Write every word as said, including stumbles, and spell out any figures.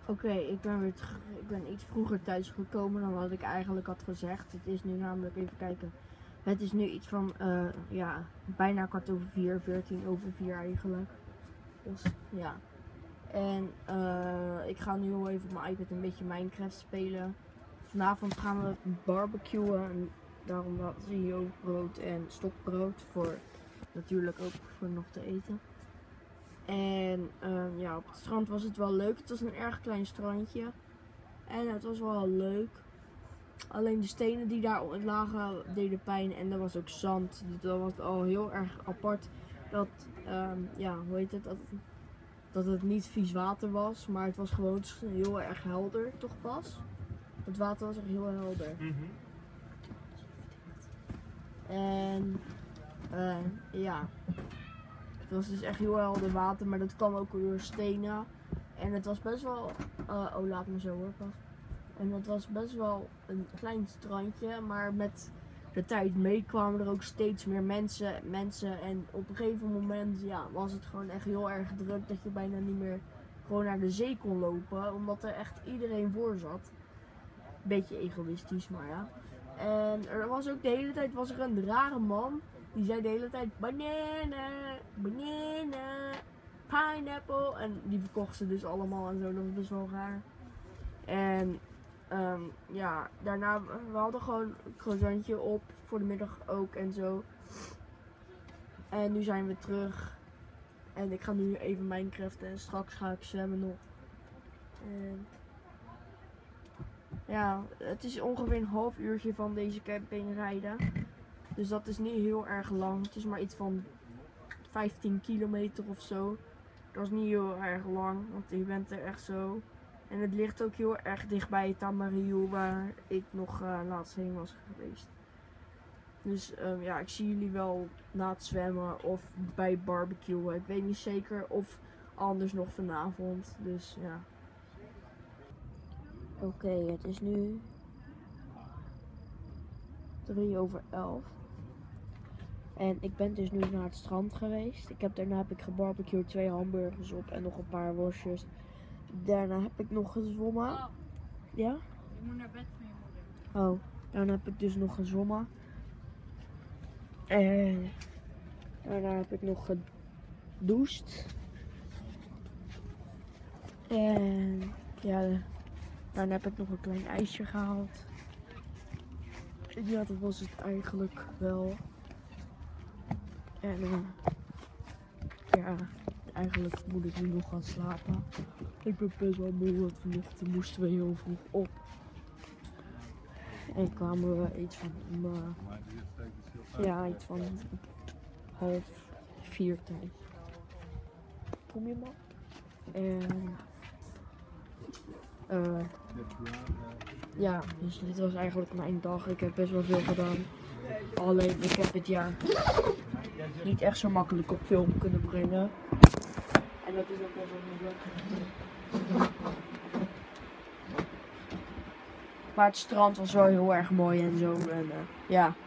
Oké, okay, ik ben weer terug, ik ben iets vroeger thuis gekomen dan wat ik eigenlijk had gezegd. Het is nu namelijk, even kijken, het is nu iets van, uh, ja, bijna kwart over vier, veertien over vier eigenlijk. Dus, ja. En uh, ik ga nu al even op mijn iPad een beetje Minecraft spelen. Vanavond gaan we barbecuen en daarom zie je ook brood en stokbrood voor, natuurlijk ook voor nog te eten. En uh, ja, op het strand was het wel leuk. Het was een erg klein strandje. En het was wel leuk. Alleen de stenen die daar lagen deden pijn. En er was ook zand. Dus dat was al heel erg apart. Dat, um, ja, hoe heet het? Dat, dat het niet vies water was. Maar het was gewoon heel erg helder, toch pas? Het water was echt heel helder. Mm-hmm. En, uh, ja. Het was dus echt heel helder water, maar dat kwam ook door stenen. En het was best wel, uh, oh laat me zo hoor pas. En het was best wel een klein strandje, maar met de tijd mee kwamen er ook steeds meer mensen, mensen. En op een gegeven moment ja, was het gewoon echt heel erg druk dat je bijna niet meer gewoon naar de zee kon lopen. Omdat er echt iedereen voor zat. Beetje egoïstisch, maar ja. En er was ook de hele tijd was er een rare man. Die zei de hele tijd banana, banana, pineapple. En die verkocht ze dus allemaal en zo. Dat was best wel raar. En um, ja, daarna, we hadden gewoon een croissantje op voor de middag ook en zo. En nu zijn we terug. En ik ga nu even Minecraften en straks ga ik zwemmen nog. En ja, het is ongeveer een half uurtje van deze camping rijden. Dus dat is niet heel erg lang. Het is maar iets van vijftien kilometer of zo. Dat is niet heel erg lang, want je bent er echt zo. En het ligt ook heel erg dichtbij Tamariu, waar ik nog uh, laatst heen was geweest. Dus um, ja, ik zie jullie wel na het zwemmen of bij barbecuen. Ik weet niet zeker of anders nog vanavond. Dus ja. Oké, okay, het is nu drie over elf. En ik ben dus nu naar het strand geweest. Ik heb, daarna heb ik gebarbecued, twee hamburgers op en nog een paar worstjes. Daarna heb ik nog gezwommen. Oh. Ja? Je moet naar bed van je moeder. Oh, daarna heb ik dus nog gezwommen. En daarna heb ik nog gedoucht. En ja, daarna heb ik nog een klein ijsje gehaald. En ja, dat was het eigenlijk wel. En uh, ja, eigenlijk moet ik nu nog gaan slapen. Ik ben best wel moe, want vanochtend moesten we heel vroeg op. En kwamen we iets van, uh, ja, iets van half vier tijd. Kom je maar? En uh, ja, dus dit was eigenlijk mijn dag. Ik heb best wel veel gedaan. Alleen ik heb het jaar niet echt zo makkelijk op film kunnen brengen. En dat is ook best wel moeilijk. Maar het strand was wel heel erg mooi en zo. En uh, ja.